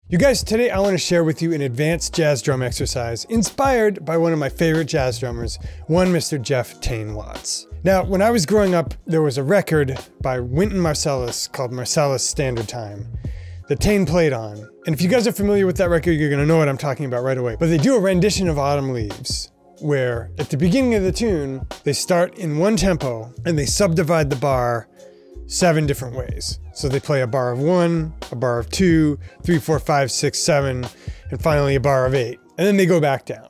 You guys, today I want to share with you an advanced jazz drum exercise inspired by one of my favorite jazz drummers, one Mr. Jeff Tain Watts. Now, when I was growing up, there was a record by Wynton Marsalis called Marsalis Standard Time that Tain played on. And if you guys are familiar with that record, you're gonna know what I'm talking about right away. But they do a rendition of Autumn Leaves, where at the beginning of the tune, they start in one tempo and they subdivide the bar 7 different ways. So they play a bar of 1, a bar of 2, 3, 4, 5, 6, 7, and finally a bar of 8. And then they go back down.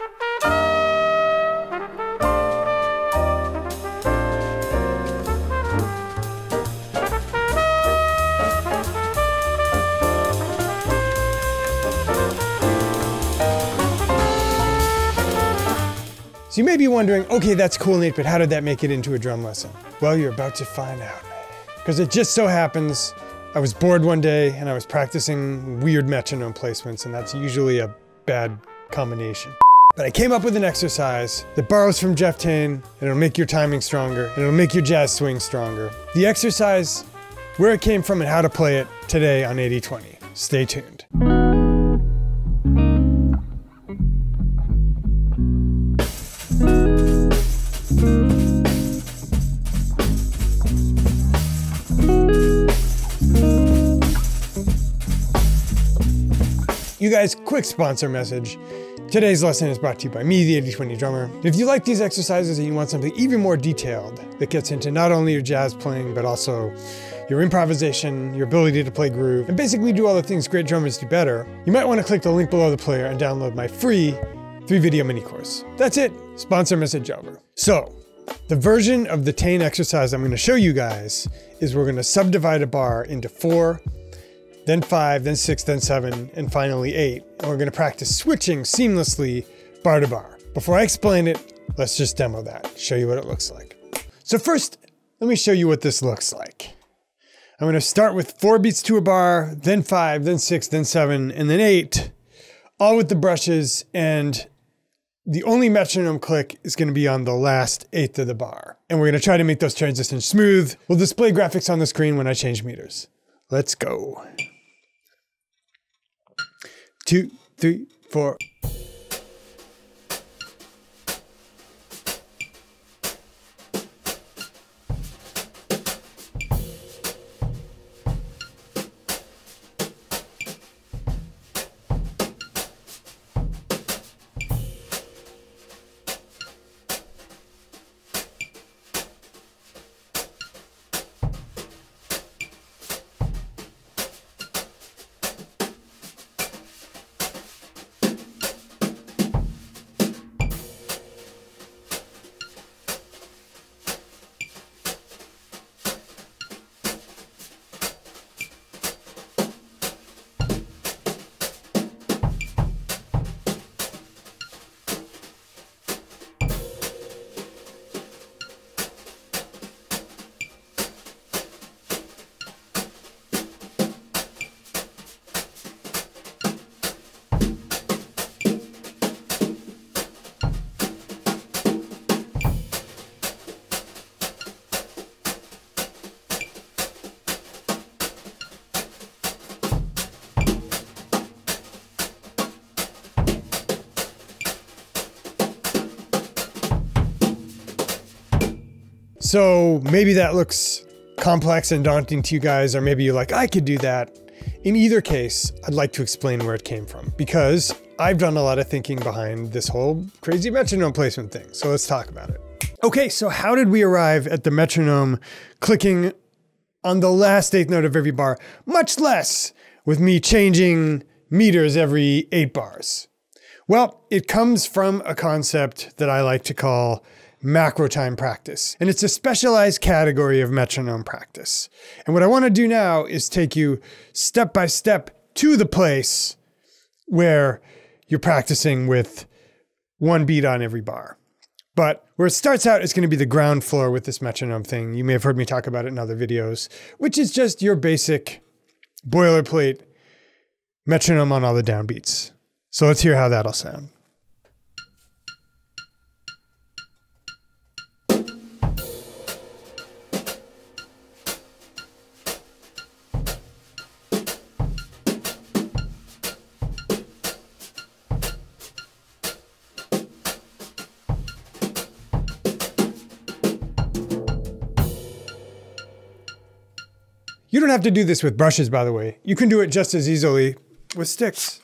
So you may be wondering, okay, that's cool, Nate, but how did that make it into a drum lesson? Well, you're about to find out. Because it just so happens, I was bored one day and I was practicing weird metronome placements, and that's usually a bad combination. But I came up with an exercise that borrows from Jeff Tain, and it'll make your timing stronger, and it'll make your jazz swing stronger. The exercise, where it came from and how to play it today on 80/20. Stay tuned. You guys, quick sponsor message. Today's lesson is brought to you by me, the 80/20 drummer. If you like these exercises and you want something even more detailed that gets into not only your jazz playing, but also your improvisation, your ability to play groove, and basically do all the things great drummers do better, you might want to click the link below the player and download my free 3-video mini course. That's it, sponsor message over. So, the version of the Tain exercise I'm going to show you guys is we're going to subdivide a bar into 4, then 5, then 6, then 7, and finally 8. And we're gonna practice switching seamlessly bar to bar. Before I explain it, let's just demo that, show you what it looks like. So first, let me show you what this looks like. I'm gonna start with 4 beats to a bar, then 5, then 6, then 7, and then 8, all with the brushes, and the only metronome click is gonna be on the last 1/8 of the bar. And we're gonna try to make those transitions smooth. We'll display graphics on the screen when I change meters. Let's go. 2, 3, 4. So maybe that looks complex and daunting to you guys, or maybe you're like, I could do that. In either case, I'd like to explain where it came from, because I've done a lot of thinking behind this whole crazy metronome placement thing. So let's talk about it. Okay, so how did we arrive at the metronome clicking on the last 8th note of every bar, much less with me changing meters every 8 bars? Well, it comes from a concept that I like to call macro time practice. And it's a specialized category of metronome practice. And what I want to do now is take you step by step to the place where you're practicing with 1 beat on every bar. But where it starts out is going to be the ground floor with this metronome thing. You may have heard me talk about it in other videos, which is just your basic boilerplate metronome on all the downbeats. So let's hear how that'll sound. You don't have to do this with brushes, by the way. You can do it just as easily with sticks.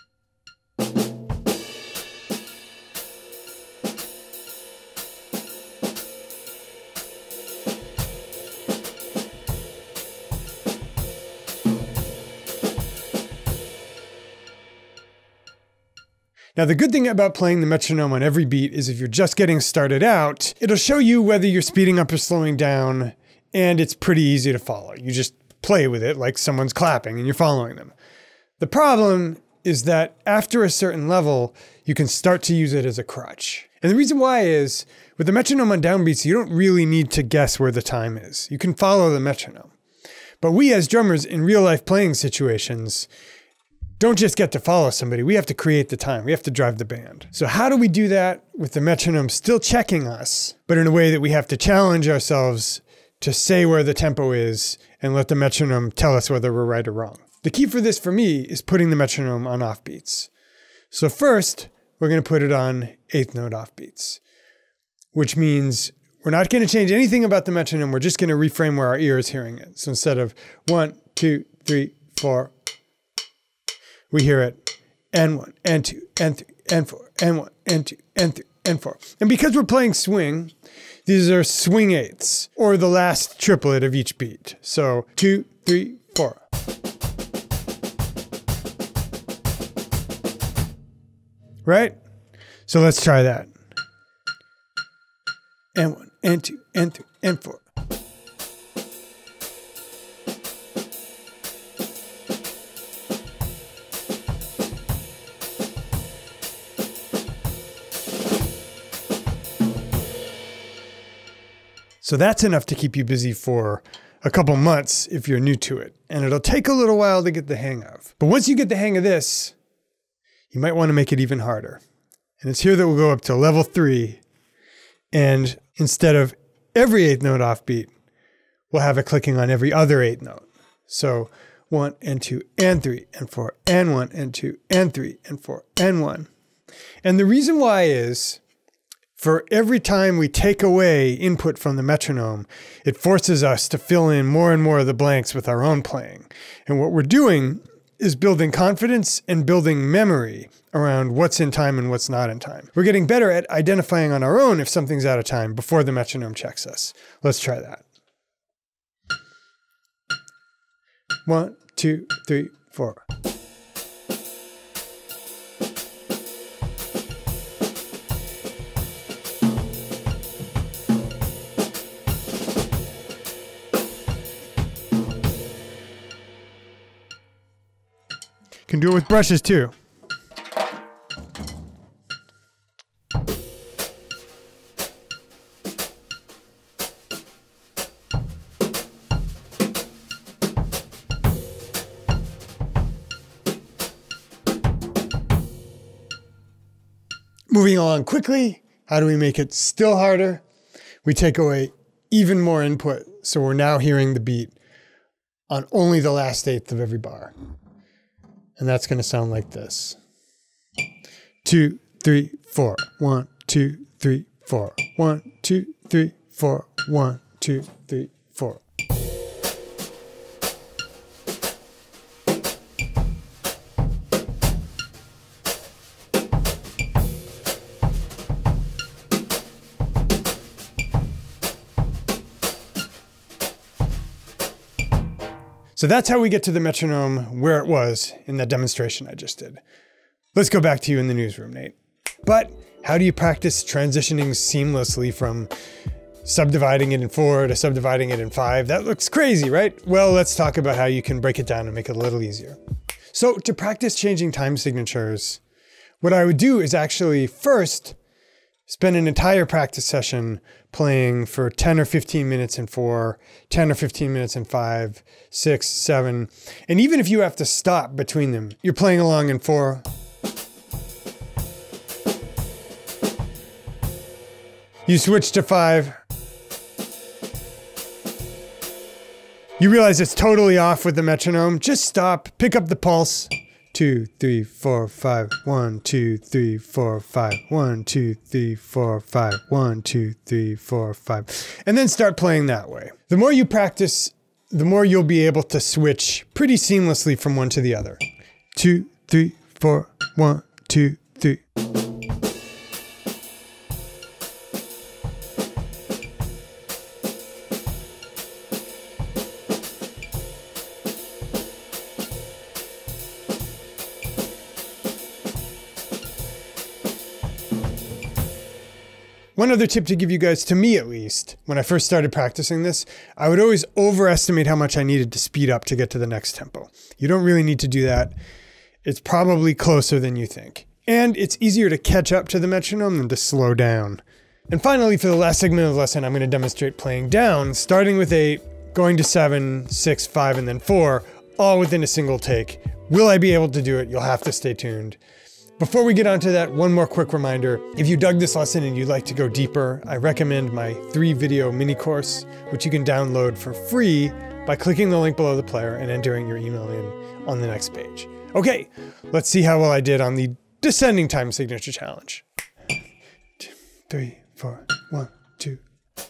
Now, the good thing about playing the metronome on every beat is if you're just getting started out, it'll show you whether you're speeding up or slowing down, and it's pretty easy to follow. You just play with it like someone's clapping and you're following them. The problem is that after a certain level, you can start to use it as a crutch. And the reason why is, with the metronome on downbeats, you don't really need to guess where the time is. You can follow the metronome. But we as drummers in real life playing situations don't just get to follow somebody, we have to create the time. We have to drive the band. So how do we do that with the metronome still checking us, but in a way that we have to challenge ourselves to say where the tempo is and let the metronome tell us whether we're right or wrong? The key for this for me is putting the metronome on offbeats. So first, we're going to put it on eighth note offbeats, which means we're not going to change anything about the metronome. We're just going to reframe where our ear is hearing it. So instead of 1, 2, 3, 4, we hear it N1, N2, N3, N4, N1, N2, N3, N4. And because we're playing swing, these are swing eighths, or the last triplet of each beat. So 2, 3, 4. Right? So let's try that. N1, N2, N3, N4. So that's enough to keep you busy for a couple months if you're new to it. And it'll take a little while to get the hang of. But once you get the hang of this, you might want to make it even harder. And it's here that we'll go up to level 3. And instead of every eighth note offbeat, we'll have it clicking on every other eighth note. So 1 and 2 and 3 and 4 and 1 and 2 and 3 and 4 and 1. And the reason why is, for every time we take away input from the metronome, it forces us to fill in more and more of the blanks with our own playing. And what we're doing is building confidence and building memory around what's in time and what's not in time. We're getting better at identifying on our own if something's out of time before the metronome checks us. Let's try that. 1, 2, 3, 4. Can do it with brushes too. Moving along quickly, how do we make it still harder? We take away even more input, so we're now hearing the beat on only the last eighth of every bar. And that's going to sound like this. 2, 3, 4. 1, 2, 3, 4. 1, 2, 3, 4. 1, 2, 3, 4. So that's how we get to the metronome where it was in that demonstration I just did. Let's go back to you in the newsroom, Nate. But how do you practice transitioning seamlessly from subdividing it in 4 to subdividing it in 5? That looks crazy, right? Well, let's talk about how you can break it down and make it a little easier. So to practice changing time signatures, what I would do is actually first spend an entire practice session playing for 10 or 15 minutes in 4, 10 or 15 minutes in 5, 6, 7. And even if you have to stop between them, you're playing along in 4. You switch to 5. You realize it's totally off with the metronome. Just stop, pick up the pulse. 2, 3, 4, 5. 1, 2, 3, 4, 5. 1, 2, 3, 4, 5. 1, 2, 3, 4, 5. And then start playing that way. The more you practice the more you'll be able to switch pretty seamlessly from one to the other. 2, 3, 4, 1, 2, 3. One other tip to give you guys, to me at least, when I first started practicing this, I would always overestimate how much I needed to speed up to get to the next tempo. You don't really need to do that. It's probably closer than you think. And it's easier to catch up to the metronome than to slow down. And finally, for the last segment of the lesson, I'm going to demonstrate playing down, starting with 8, going to 7, 6, 5, and then 4, all within a single take. Will I be able to do it? You'll have to stay tuned. Before we get onto that, one more quick reminder. If you dug this lesson and you'd like to go deeper, I recommend my 3-video mini course, which you can download for free by clicking the link below the player and entering your email in on the next page. Okay, let's see how well I did on the descending time signature challenge. 2, 3, 4, 1, 2.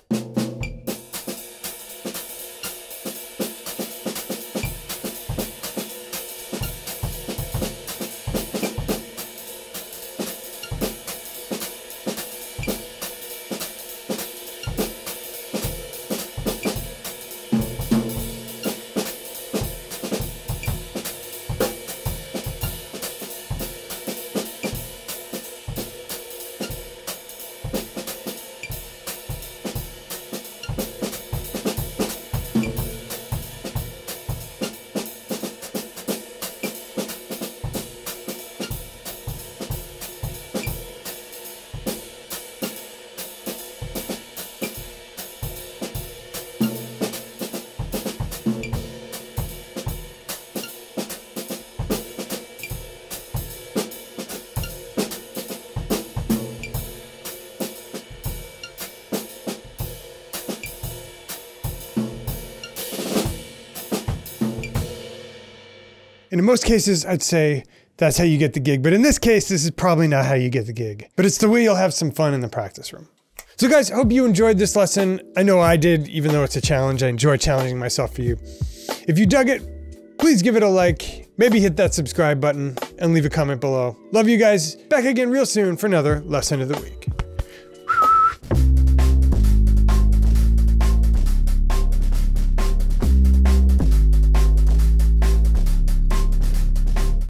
And in most cases, I'd say that's how you get the gig. But in this case, this is probably not how you get the gig. But it's the way you'll have some fun in the practice room. So guys, I hope you enjoyed this lesson. I know I did, even though it's a challenge. I enjoy challenging myself for you. If you dug it, please give it a like. Maybe hit that subscribe button and leave a comment below. Love you guys. Back again real soon for another lesson of the week.